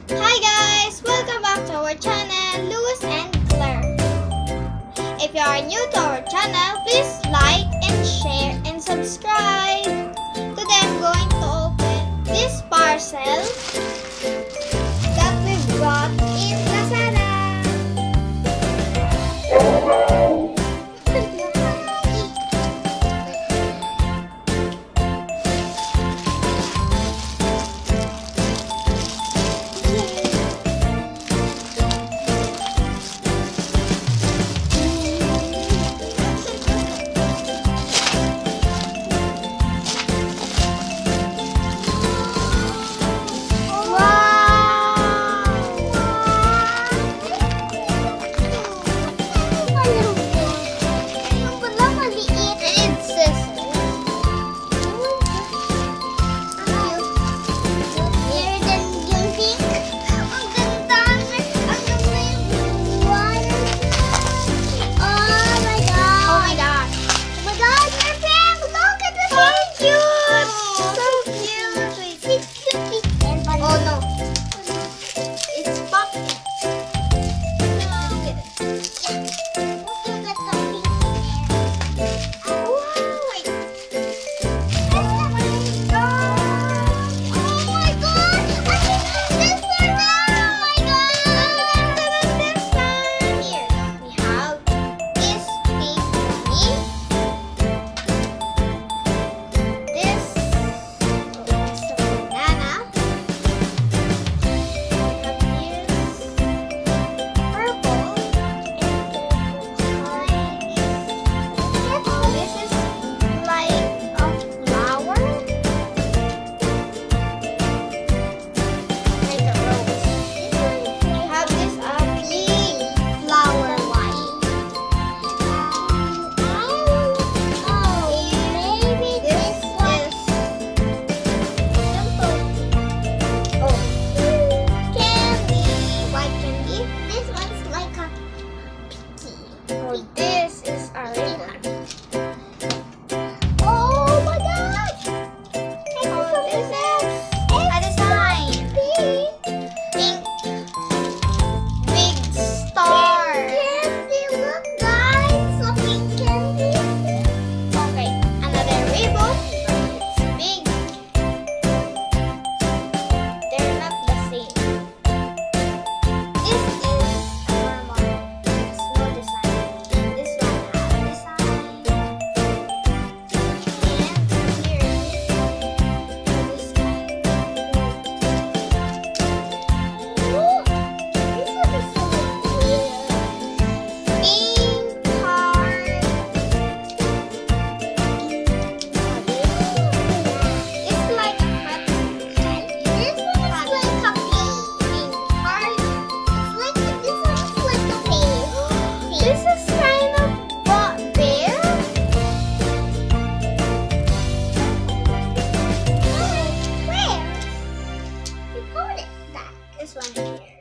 Hi guys! Welcome back to our channel, Louise and Claire. If you are new to our channel, please like and share and subscribe. Today I'm going to open this parcel that we brought in Lazada. This is our ribbon. Oh my gosh! Oh, this is a design. Pink. Big star. Candy, look guys, a pink candy. Okay, another ribbon. It's big. They're not the same. This is normal. It's no design. This one has design. And here this kind. Ooh, this one is so clear. Pink heart. It's like a heart. This one is like a pink heart. It's like this one is like a pink. This is kind of bear. Where? You call it that? This one here.